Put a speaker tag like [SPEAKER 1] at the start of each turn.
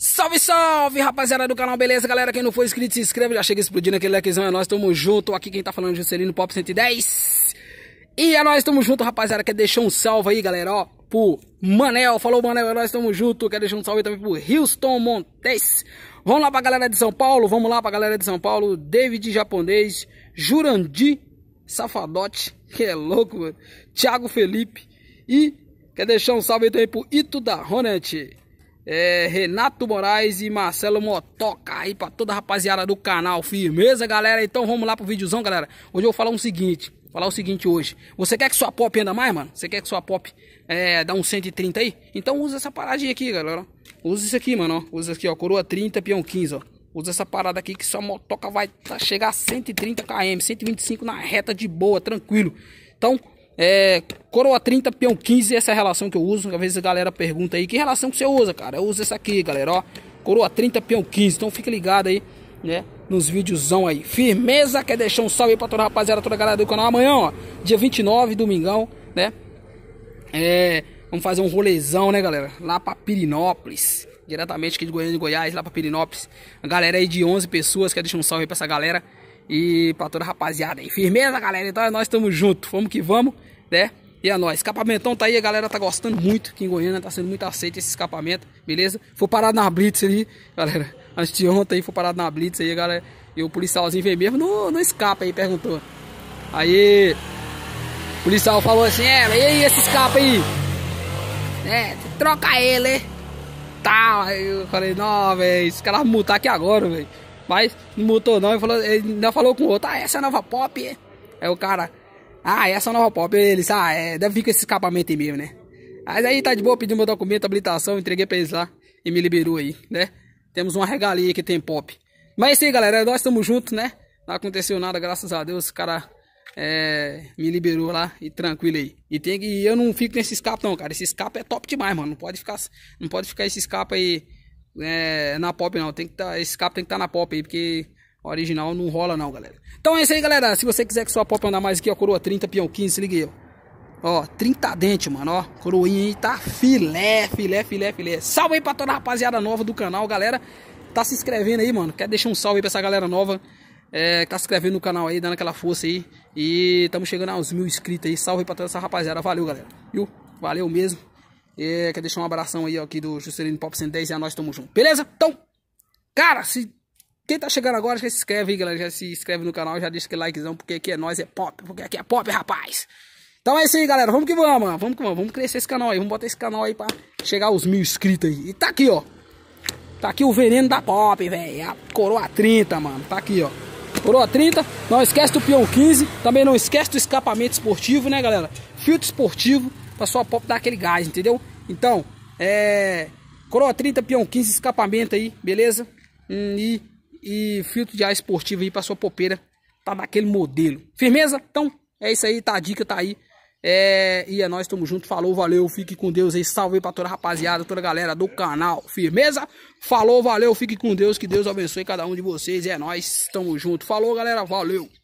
[SPEAKER 1] Salve, salve, rapaziada do canal, beleza, galera? Quem não for inscrito, se inscreve, já chega explodindo aquele likezão, é nóis, tamo junto. Aqui quem tá falando é Juscelino Pop 110. E é nóis, tamo junto, rapaziada. Quer deixar um salve aí, galera, ó, pro Manel, falou Manel, é nóis, tamo junto. Quer deixar um salve aí também pro Houston Montes. Vamos lá pra galera de São Paulo, David Japonês, Jurandir Safadote, que é louco, mano. Thiago Felipe. E quer deixar um salve aí também pro Ito da Hornet. Renato Moraes e Marcelo Motoca aí pra toda a rapaziada do canal, firmeza, galera? Então vamos lá pro videozão, galera. Hoje eu vou falar o seguinte hoje. Você quer que sua pop anda mais, mano? Você quer que sua pop dá um 130 aí? Então usa essa paradinha aqui, galera. Usa isso aqui, mano, ó. Usa aqui, ó, coroa 30, peão 15, ó. Usa essa parada aqui que sua motoca vai chegar a 130 km, 125 na reta de boa, tranquilo. Então, coroa 30, peão 15, essa é a relação que eu uso. Às vezes a galera pergunta aí, que relação que você usa, cara? Eu uso essa aqui, galera, ó. Coroa 30, peão 15, então fica ligado aí, né, nos videozão aí. Firmeza, quer deixar um salve aí pra toda a rapaziada, toda a galera do canal. Amanhã, ó, dia 29, domingão, né? Vamos fazer um rolezão, né, galera? Lá pra Pirinópolis, diretamente aqui de Goiânia, de Goiás, lá pra Pirinópolis. A galera aí de 11 pessoas, quer deixar um salve aí pra essa galera e pra toda a rapaziada aí. Firmeza, galera, então nós estamos juntos, vamos que vamos, né? E é nóis, escapamentão tá aí, a galera tá gostando muito, aqui em Goiânia tá sendo muito aceito esse escapamento, beleza? Foi parado na Blitz ali, galera, antes de ontem aí, foi parado na Blitz aí, galera, e o policialzinho veio mesmo no escape aí, perguntou. Aí, o policial falou assim, e aí esse escape aí? Troca ele, tá? Aí eu falei, não, velho, esse cara vai multar aqui agora, velho. Mas não multou não, ele ainda falou com o outro, essa é a nova pop. Aí o cara, essa é a nova pop. Eles, deve vir com esse escapamento aí mesmo, né? Mas aí tá de boa, pedi meu documento, habilitação, entreguei pra eles lá e me liberou aí, né? Temos uma regalia que tem pop. Mas é isso aí, galera, nós estamos juntos, né? Não aconteceu nada, graças a Deus, o cara me liberou lá e tranquilo aí. E eu não fico nesse escape não, cara. Esse escape é top demais, mano. Não pode ficar esse escape aí na pop não. Esse escape tem que estar na pop aí, porque original não rola não, galera. Então é isso aí, galera. Se você quiser que sua pop andar mais aqui, ó, coroa 30, peão 15, se liga aí, ó. 30 dente, mano, ó. Coroinha aí tá filé. Salve aí pra toda a rapaziada nova do canal, galera. Tá se inscrevendo aí, mano. Quer deixar um salve aí pra essa galera nova que tá se inscrevendo no canal aí, dando aquela força aí. E estamos chegando aos 1000 inscritos aí. Salve aí pra toda essa rapaziada. Valeu, galera. Viu? Valeu mesmo. Quer deixar um abração aí, ó, aqui do Juscelino Pop 110 e a nós tamo junto. Beleza? Então, cara, quem tá chegando agora, já se inscreve aí, galera. Já se inscreve no canal, já deixa aquele likezão, porque aqui é nós, é pop. Porque aqui é pop, rapaz. Então é isso aí, galera. Vamos que vamos, mano. Vamos crescer esse canal aí. Vamos botar esse canal aí pra chegar aos 1000 inscritos aí. E tá aqui, ó. Tá aqui o veneno da pop, velho. A coroa 30, mano. Tá aqui, ó. Coroa 30. Não esquece do peão 15. Também não esquece do escapamento esportivo, né, galera? Filtro esportivo pra sua pop dar aquele gás, entendeu? Então, coroa 30, peão 15, escapamento aí, beleza? E filtro de ar esportivo aí pra sua popeira tá daquele modelo. Firmeza? Então, é isso aí, tá a dica, tá aí. E é nóis, tamo junto, falou, valeu, fique com Deus aí, salve aí pra toda a rapaziada, toda a galera do canal, firmeza? Falou, valeu, fique com Deus, que Deus abençoe cada um de vocês, é nóis, tamo junto, falou, galera, valeu.